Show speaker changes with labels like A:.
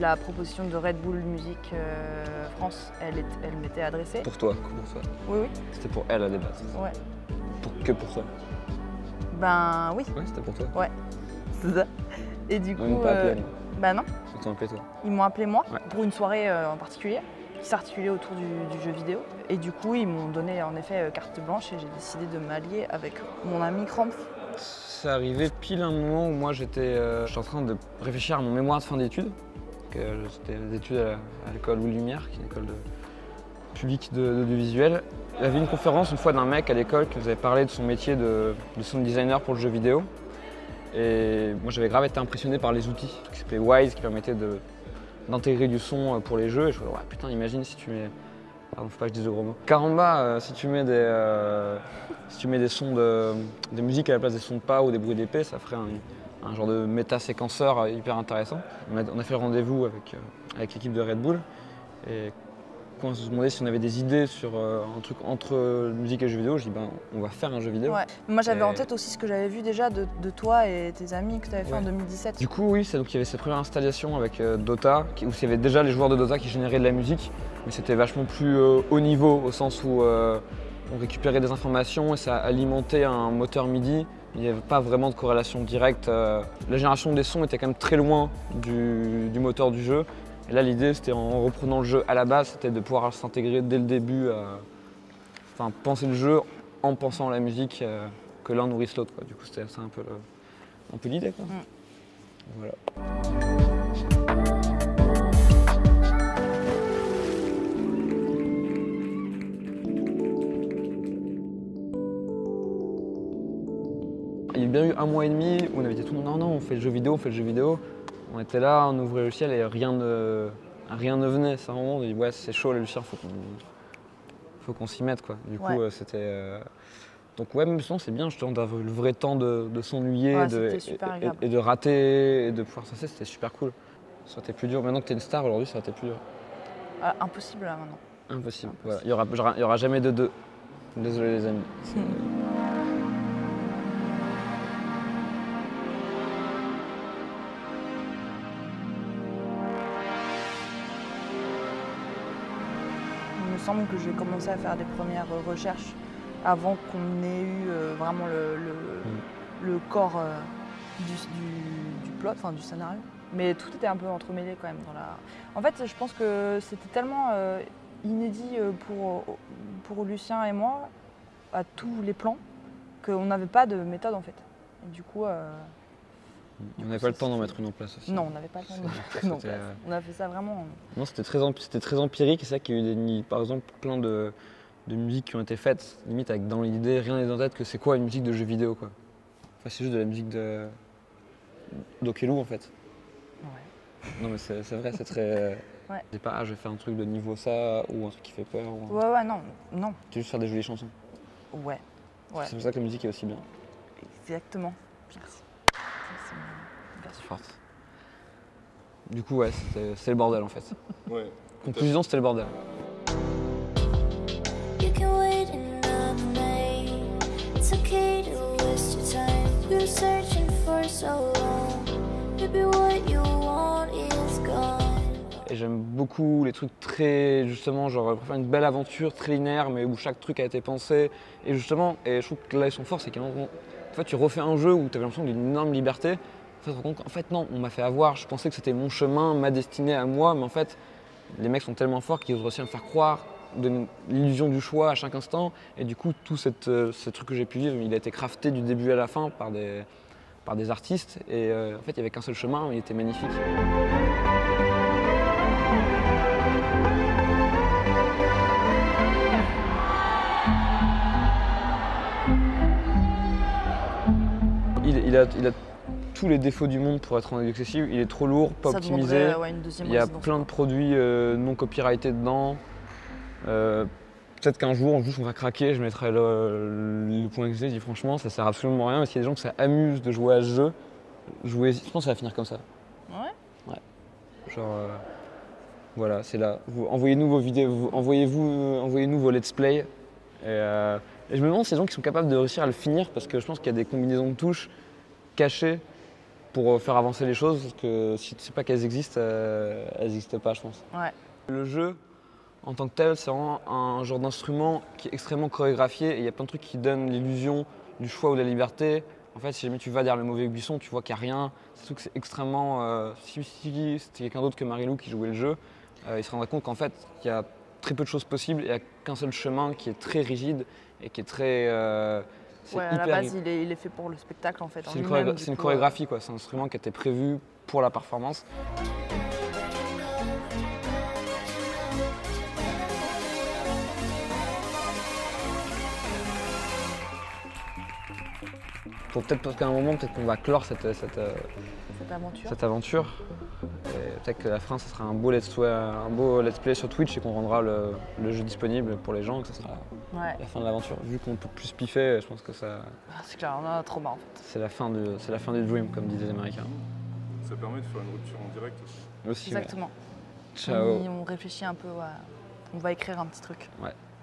A: la proposition de Red Bull Music France, elle m'était adressée.
B: Pour toi, pour toi.
A: Oui, oui.
B: C'était pour elle à la base.
A: Ouais.
B: Que pour toi.
A: Ben oui.
B: Ouais, c'était pour toi.
A: Ouais, c'est ça. Et du coup.
B: Ils m'ont pas appelé, elle.
A: Bah non.
B: Ils t'ont appelé toi.
A: Ils m'ont appelé moi
B: Ouais.
A: pour une soirée en particulier qui s'articulait autour du jeu vidéo. Et du coup, ils m'ont donné en effet carte blanche et j'ai décidé de m'allier avec mon ami Krampf.
B: C'est arrivé pile un moment où moi j'étais en train de réfléchir à mon mémoire de fin d'études. C'était des études à l'école Louis Lumière, qui est une école publique d'audiovisuel. Il y avait une conférence une fois d'un mec à l'école qui nous avait parlé de son métier de sound designer pour le jeu vidéo. Et moi j'avais grave été impressionné par les outils qui s'appelait Wise, qui permettait d'intégrer du son pour les jeux. Et je me disais, ouais, putain, imagine si tu mets. Pardon, faut pas que je dise de gros mots. Caramba, si tu mets des sons de musique à la place des sons de pas ou des bruits d'épée, ça ferait un genre de méta-séquenceur hyper intéressant. On a fait le rendez-vous avec l'équipe de Red Bull. Et quand on se demandait si on avait des idées sur un truc entre musique et jeux vidéo, je dis ben on va faire un jeu vidéo.
A: Ouais. Moi j'avais en tête aussi ce que j'avais vu déjà de toi et tes amis que tu avais fait en 2017.
B: Du coup oui, donc il y avait cette première installation avec Dota, où il y avait déjà les joueurs de Dota qui généraient de la musique, mais c'était vachement plus haut niveau au sens où on récupérait des informations et ça alimentait un moteur MIDI. Il n'y avait pas vraiment de corrélation directe. La génération des sons était quand même très loin du moteur du jeu. Et là, l'idée, c'était en reprenant le jeu à la base, c'était de pouvoir s'intégrer dès le début, enfin penser le jeu en pensant à la musique, que l'un nourrisse l'autre. Du coup, c'était un peu l'idée. Voilà. Il y a bien eu un mois et demi où on avait dit tout le monde non, on fait le jeu vidéo, on fait le jeu vidéo. On était là, on ouvrait le ciel et rien ne venait. C'est un moment où on dit ouais c'est chaud les Luciens, faut qu'on s'y mette quoi. Du coup c'était. Donc ouais même sinon c'est bien justement d'avoir le vrai temps de s'ennuyer et de rater et de pouvoir s'asseoir, c'était super cool. Ça aurait été plus dur. Maintenant que t'es une star aujourd'hui ça aurait été plus dur.
A: Impossible là maintenant.
B: Impossible. Voilà. Il y aura jamais de deux. Désolé les amis.
A: Il me semble que j'ai commencé à faire des premières recherches avant qu'on ait eu vraiment le corps du plot, enfin du scénario. Mais tout était un peu entremêlé quand même. En fait, je pense que c'était tellement inédit pour Lucien et moi, à tous les plans, qu'on n'avait pas de méthode en fait. Et du coup,
B: on n'avait pas le temps d'en mettre une en place aussi.
A: Non, on n'avait pas le temps d'en mettre une en place. On a fait ça vraiment.
B: Non, c'était très empirique. C'est ça qu'il y a eu par exemple plein de musiques qui ont été faites, limite avec dans l'idée, rien n'est en tête que c'est quoi une musique de jeu vidéo quoi. Enfin, c'est juste de la musique d'Okelou en fait.
A: Ouais.
B: Non mais c'est vrai, c'est très.
A: Ouais.
B: C'est pas je vais faire un truc de niveau ça ou un truc qui fait peur.
A: Ouais, non.
B: Tu veux juste faire des jolies chansons.
A: Ouais.
B: C'est pour ça que la musique est aussi bien.
A: Exactement.
B: Merci. C'est forte. Du coup ouais, c'est le bordel en fait.
C: Ouais.
B: Conclusion, c'était le bordel. Et j'aime beaucoup les trucs très, justement, genre, je préfère une belle aventure très linéaire, mais où chaque truc a été pensé. Et justement, et je trouve que là, ils sont forts, c'est qu'en fait, tu refais un jeu où tu avais l'impression d'une énorme liberté. En fait, non, on m'a fait avoir, je pensais que c'était mon chemin, ma destinée à moi, mais en fait, les mecs sont tellement forts qu'ils osent aussi me faire croire de l'illusion du choix à chaque instant. Et du coup, tout ce truc que j'ai pu vivre, il a été crafté du début à la fin par des artistes. Et en fait, il n'y avait qu'un seul chemin, mais il était magnifique. Il a tous les défauts du monde pour être rendu accessible. Il est trop lourd, pas optimisé. Il y a plein de produits non copyrightés dedans. Peut-être qu'un jour, juste on va craquer, je mettrai le point que j'ai, je dis franchement, ça sert absolument à rien. Parce qu'il y a des gens que ça amuse de jouer à ce jeu. Je pense que ça va finir comme ça. Ouais. Genre, voilà, c'est là. Envoyez-nous vos vidéos, envoyez-nous vos let's play. Et je me demande si ces gens qui sont capables de réussir à le finir, parce que je pense qu'il y a des combinaisons de touches cachées pour faire avancer les choses, parce que si tu sais pas qu'elles existent, elles n'existent pas, je pense.
A: Ouais.
B: Le jeu, en tant que tel, c'est vraiment un genre d'instrument qui est extrêmement chorégraphié et il y a plein de trucs qui donnent l'illusion du choix ou de la liberté. En fait, si jamais tu vas derrière le mauvais buisson, tu vois qu'il n'y a rien. Surtout que c'est extrêmement... si c'était quelqu'un d'autre que Marilou qui jouait le jeu, il se rendrait compte qu'en fait, il y a très peu de choses possibles et il n'y a qu'un seul chemin qui est très rigide et qui est très...
A: Ouais, à la base, il est fait pour le spectacle en fait.
B: C'est une chorégraphie, quoi. C'est un instrument qui a été prévu pour la performance. Peut-être parce qu'à un moment, peut-être qu'on va clore cette aventure. Et peut-être que la fin, ça sera un beau let's play sur Twitch et qu'on rendra le jeu disponible pour les gens et que ça sera la fin de l'aventure. Vu qu'on peut plus se piffer, je pense que ça...
A: C'est clair, on en a trop marre en fait.
B: C'est la fin du dream, comme disaient les Américains.
C: Ça permet de faire une rupture en direct aussi.
B: Aussi.
A: Exactement.
B: Ouais. Ciao.
A: On réfléchit un peu, on va écrire un petit truc.
B: Ouais.